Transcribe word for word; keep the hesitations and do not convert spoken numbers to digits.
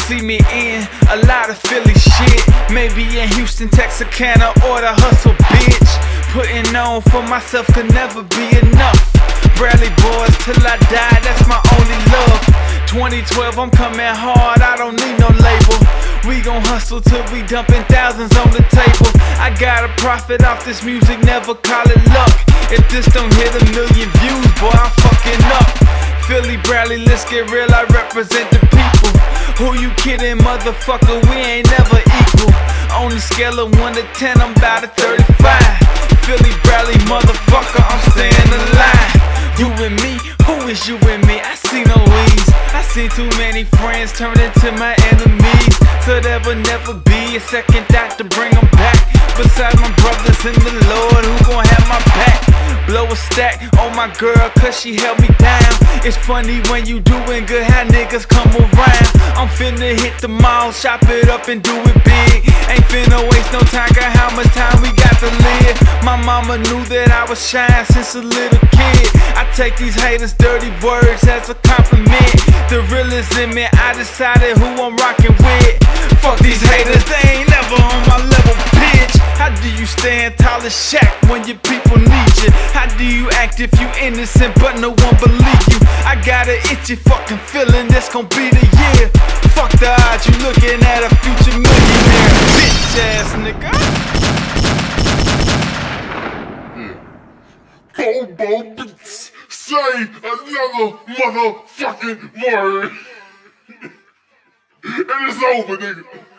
see me in a lot of Philly shit. Maybe in Houston, Texarkana, or the hustle, bitch. Putting on for myself could never be enough. Bradley boys till I die, that's my only love. Twenty twelve, I'm coming hard, I don't need no label. We gon' hustle till we dumping thousands on the table. I gotta profit off this music, never call it luck. If this don't hit a million views, boy, I'm fucking up. Philly Bradley, let's get real, I represent the people. Who you kidding, motherfucker, we ain't never equal. On the scale of one to ten, I'm about a thirty-five. Philly Bradley, motherfucker, I'm staying alive. You and me, who is you and me? I see no ease. I see too many friends turn into my enemies. So there will never be a second thought to bring them back. Besides my brothers in the Lord, who gon' have my back? Blow a stack on my girl cause she held me down. It's funny when you doing good how niggas come around. I'm finna hit the mall, chop it up and do it big. Ain't finna waste no time, got how much time we got to live. My mama knew that I was shy since a little kid. I take these haters' dirty words as a compliment. The real is in me, I decided who I'm rocking with. Fuck these haters, they ain't never on my level, bitch. How do you stand tall as Shaq when your people need you? How do you act if you innocent but no one believe you? I got an itchy fucking feeling this gon' be the year. Fuck the odds, you looking at a future millionaire, bitch ass nigga. Bobo Beats, say another motherfucking word. And it's over, nigga.